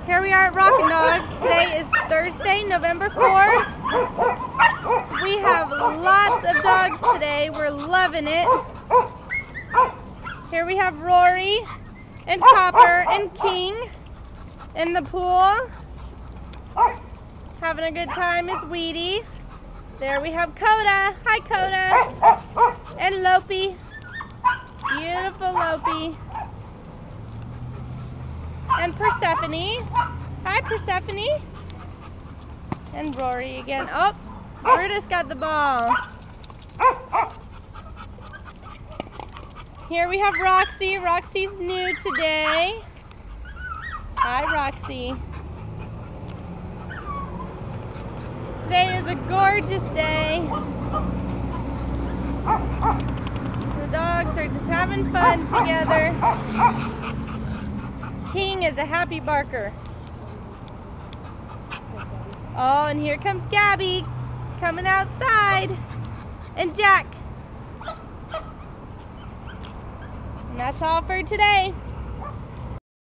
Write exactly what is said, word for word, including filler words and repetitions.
Here we are at Rockin' Dogs. Today is Thursday, November fourth. We have lots of dogs today. We're loving it. Here we have Rory and Copper and King in the pool. Having a good time is Weedy. There we have Coda. Hi, Coda. And Lopi. Beautiful Lopi. And Persephone. Hi, Persephone. And Rory again. Oh, Brutus got the ball. Here we have Roxy. Roxy's new today. Hi, Roxy. Today is a gorgeous day. The dogs are just having fun together. King is a happy barker. Oh, and here comes Gabby coming outside. And Jack. And that's all for today.